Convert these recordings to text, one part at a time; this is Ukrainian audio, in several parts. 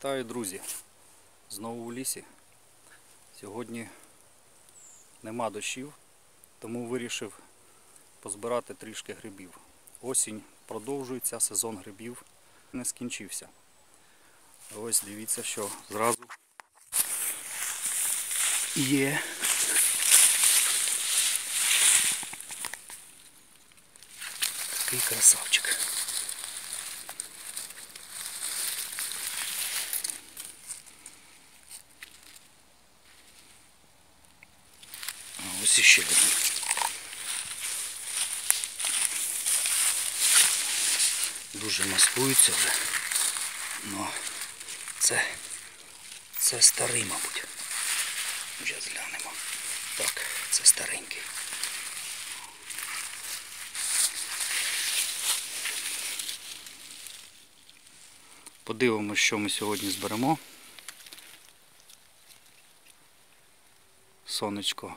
Вітаю, друзі! Знову в лісі. Сьогодні нема дощів, тому вирішив позбирати трішки грибів. Осінь продовжується, сезон грибів не скінчився. Ось дивіться, що зразу є такий красавчик. Ось іще один. Дуже маскується вже. Но це старий, мабуть. Зараз глянемо. Так, це старенький. Подивимось, що ми сьогодні зберемо. Сонечко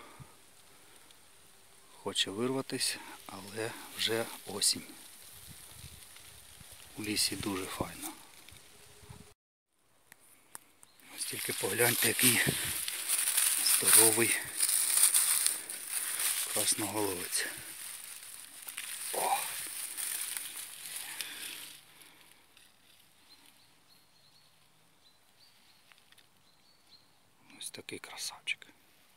хоче вирватися, але вже осінь. У лісі дуже файно. Ось тільки погляньте, який здоровий красноголовець. О! Ось такий красавчик.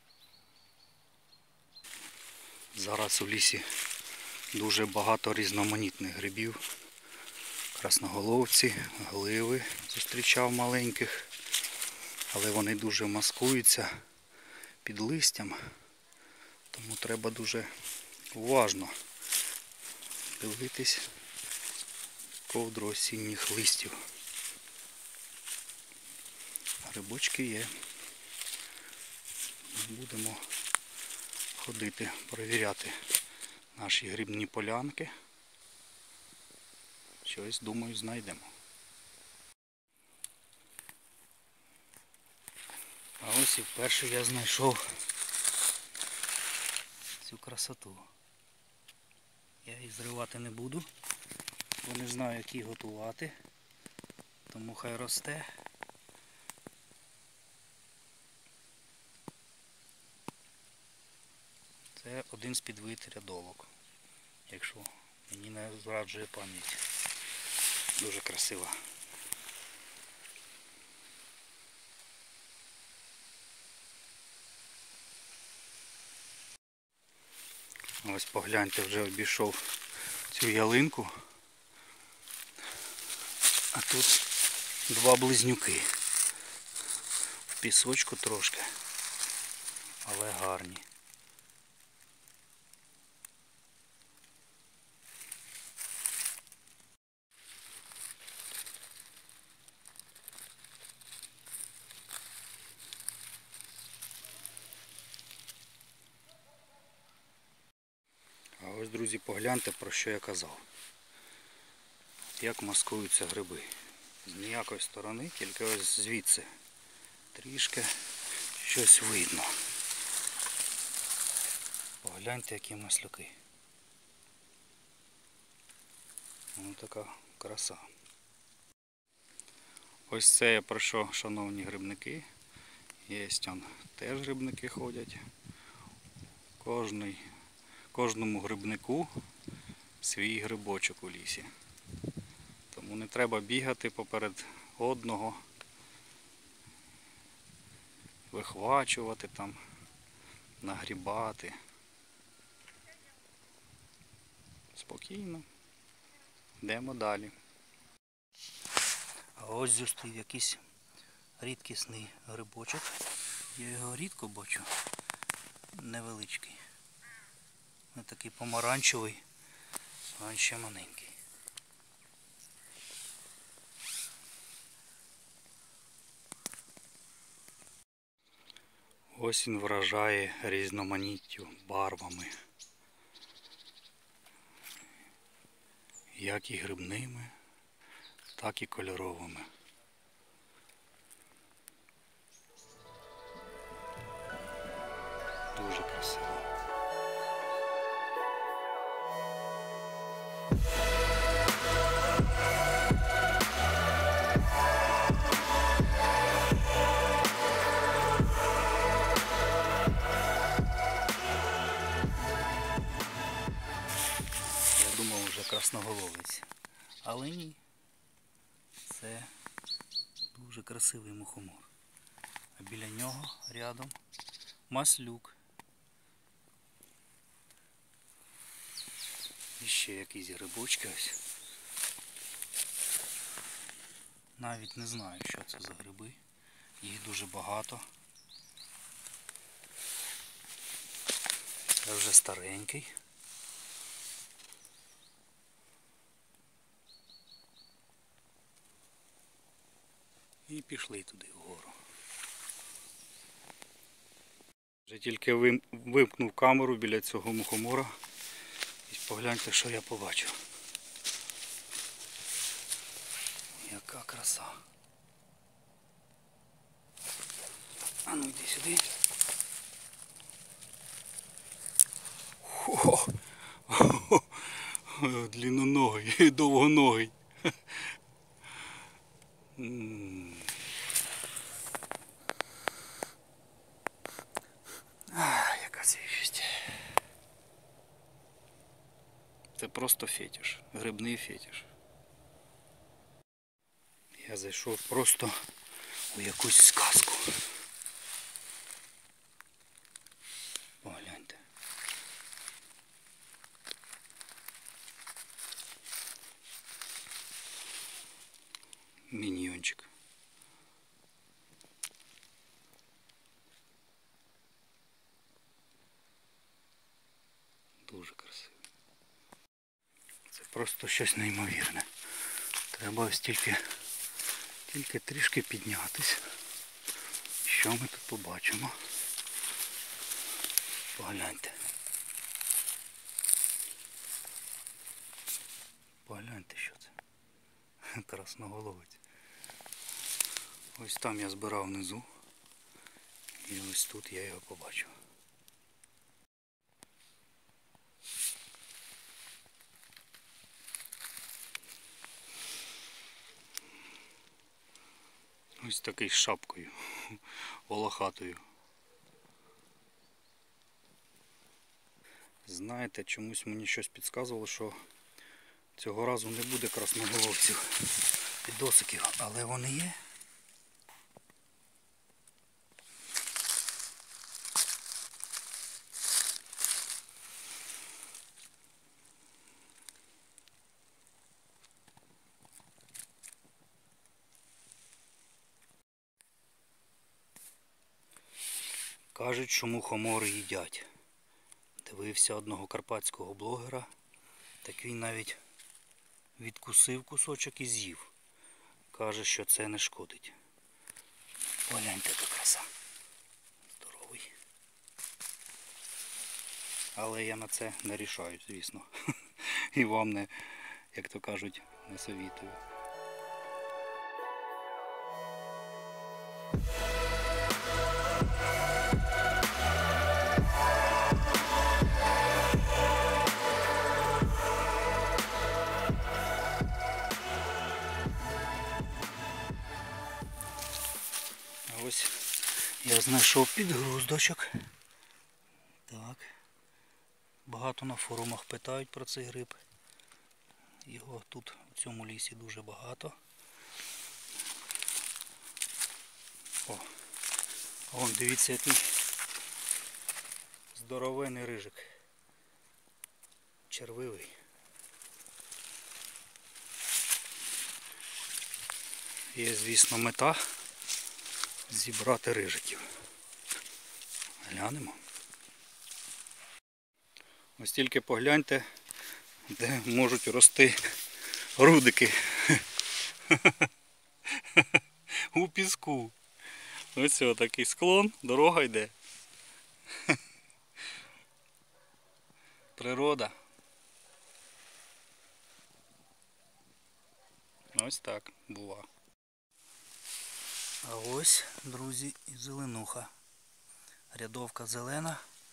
Зараз у лісі дуже багато різноманітних грибів. Красноголовці, гливи зустрічав маленьких, але вони дуже маскуються під листям, тому треба дуже уважно дивитись ковдру осінніх листів. Грибочки є. Будемо ходити, перевіряти наші грибні полянки. Щось, думаю, знайдемо. А ось і вперше я знайшов цю красоту. Я її зривати не буду, бо не знаю, як її готувати. Тому хай росте. Це один з підвид рядовок, якщо мені не зраджує пам'ять. Дуже красива. Ось погляньте, вже обійшов цю ялинку. А тут два близнюки. В пісочку трошки, але гарні. А ось, друзі, погляньте, про що я казав. Як маскуються гриби. З ніякої сторони, тільки ось звідси трішки щось видно. Погляньте, які маслюки. Ось така краса. Ось це я про що, шановні грибники. Є там теж грибники ходять. Кожному грибнику свій грибочок у лісі. Тому не треба бігати поперед одного, вихвачувати там, нагрібати. Спокійно. Йдемо далі. А ось зустрів якийсь рідкісний грибочок. Я його рідко бачу. Невеличкий. Ось такий помаранчевий, а ще маленький. Осінь вражає різноманіттю, барвами. Як і грибними, так і кольоровими. Дуже красиво. красноголовець. Але ні. Це дуже красивий мухомор. А біля нього рядом маслюк. І ще якісь грибочки ось. Навіть не знаю, що це за гриби. Їх дуже багато. Це вже старенький. І пішли туди вгору. Вже тільки вимкнув камеру біля цього мухомора. І погляньте, що я побачив. Яка краса. А ну йди сюди. Хо! Длинноногий, довгоногий. Яка свіжість. Це просто фетиш, грибний фетиш. Я зайшов просто у якусь сказку. Погляньте. Міньйончик. Дуже красиво. Це просто щось неймовірне. Треба ось тільки трішки піднятись. Що ми тут побачимо? Погляньте. Погляньте, що це. Красноголовець. Ось там я збирав внизу. І ось тут я його побачив. Ось такий з шапкою. Волохатою. Знаєте, чомусь мені щось підказувало, що цього разу не буде красноголовців підосиків, але вони є. Кажуть, що мухомори їдять. Дивився одного карпатського блогера, так він навіть відкусив кусочок і з'їв. Каже, що це не шкодить. Погляньте, яка краса. Здоровий. Але я на це не рішаю, звісно. І вам не, як то кажуть, не совітую. Ось я знайшов підгруздочок. Так. Багато на форумах питають про цей гриб. Його тут в цьому лісі дуже багато. О, вон дивіться, який здоровенний рижик. Червивий. Є, звісно, мета зібрати рижиків. Глянемо. Ось тільки погляньте, де можуть рости рудики. У піску. Ось такий склон, дорога йде. Природа. Ось так бува. А ось, друзі, і зеленуха. Рядовка зелена.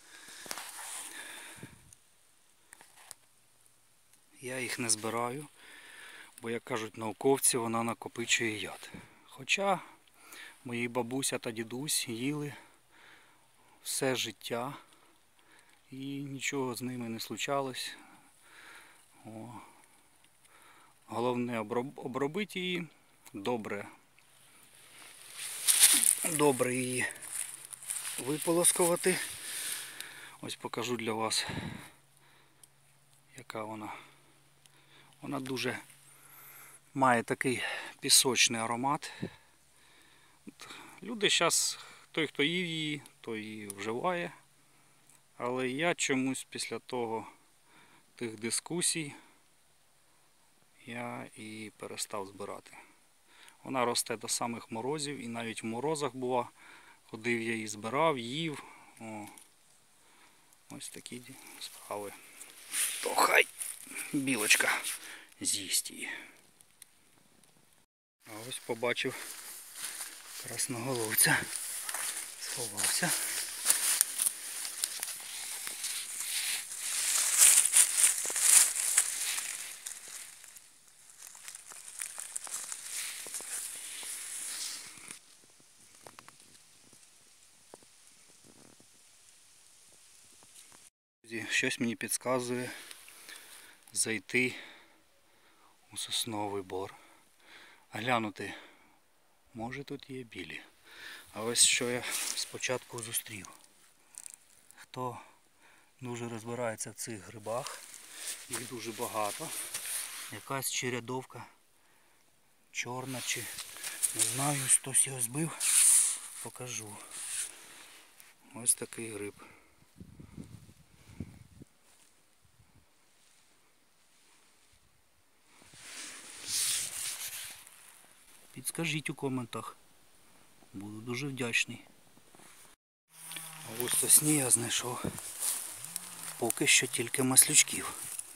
Я їх не збираю, бо, як кажуть науковці, вона накопичує яд. Хоча мої бабуся та дідусь їли все життя і нічого з ними не случалось. О, Головне обробити її, добре її виполоскувати. Ось покажу для вас, яка вона. Вона дуже має такий пісочний аромат. Люди зараз, той хто їв її, той її вживає. Але я чомусь після тих дискусій я і перестав збирати. Вона росте до самих морозів і навіть в морозах була. Ходив я її збирав, їв. Ось такі справи. То хай білочка з'їсть її. А ось побачив красноголовця. Сховався. Щось мені підказує зайти у сосновий бор. Глянути, може тут є білі. А ось що я спочатку зустрів. Хто дуже розбирається в цих грибах, їх дуже багато. Якась черядовка чорна чи не знаю, хтось його збив. Покажу. Ось такий гриб. Підскажіть у коментах. Буду дуже вдячний. А ось сосні я знайшов поки що тільки маслючків.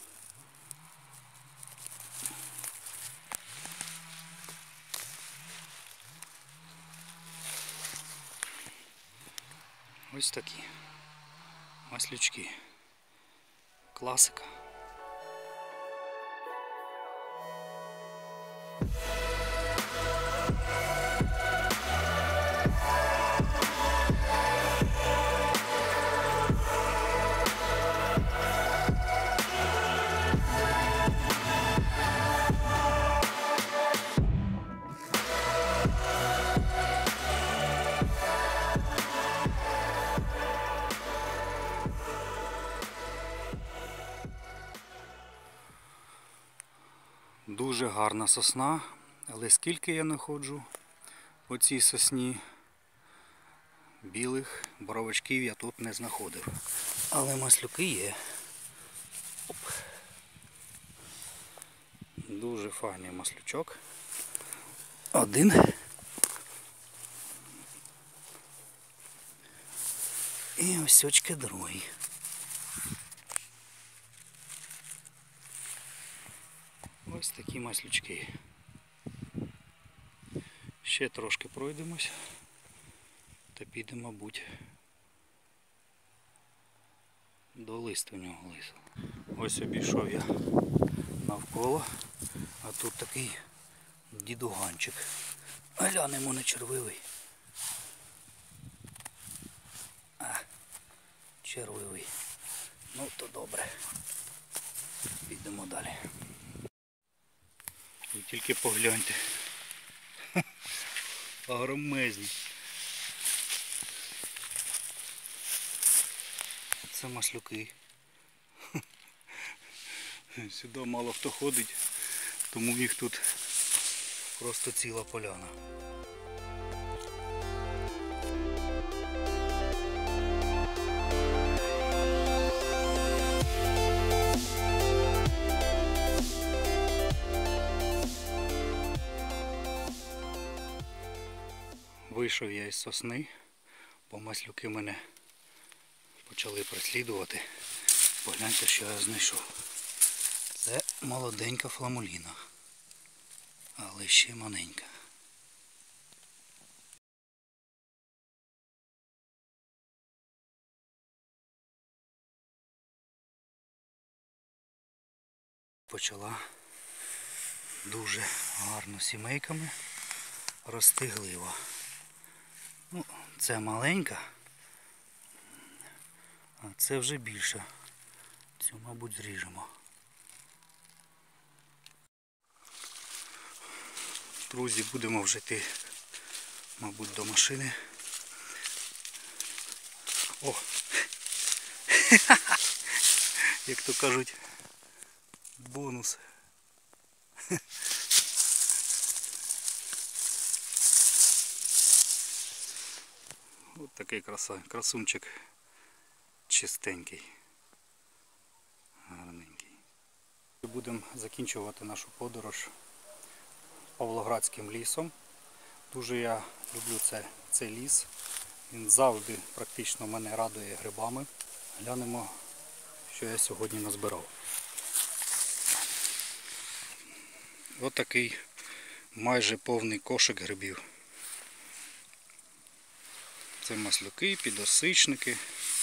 Ось такі маслючки. Класика. Дуже гарна сосна, але скільки я знаходжу по цій сосні білих боровичків я тут не знаходив. Але маслюки є. Оп. Дуже файний маслючок. Один. І ось очки другий. Ось такі маслючки. Ще трошки пройдемось та підемо, мабуть, до лиственнього лісу. Ось обійшов я навколо, а тут такий дідуганчик. Глянемо на червивий. Червивий. Ну то добре. Підемо далі. Ви тільки погляньте. Огромезні. Це маслюки. Сюди мало хто ходить, тому їх тут просто ціла поляна. Вийшов я із сосни, бо маслюки мене почали преслідувати. Погляньте, що я знайшов. Це молоденька фламуліна, але ще маленька. Почала дуже гарно сімейками рости глива. Ну, це маленька, а це вже більше. Цю, мабуть, зріжемо. Друзі, будемо вже йти, мабуть, до машини. О! Як то кажуть, бонус. Ось такий красунчик чистенький, гарненький. Будемо закінчувати нашу подорож Павлоградським лісом. Дуже я люблю цей ліс. Він завжди практично мене радує грибами. Глянемо, що я сьогодні назбирав. Ось такий майже повний кошик грибів. Це маслюки, підосичники,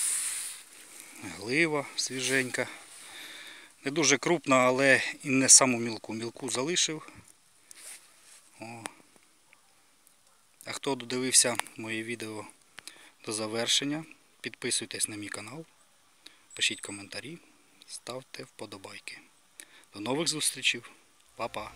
глива свіженька. Не дуже крупна, але і не саму мілку. Мілку залишив. О. А хто додивився моє відео до завершення, підписуйтесь на мій канал, пишіть коментарі, ставте вподобайки. До нових зустрічей. Па-па!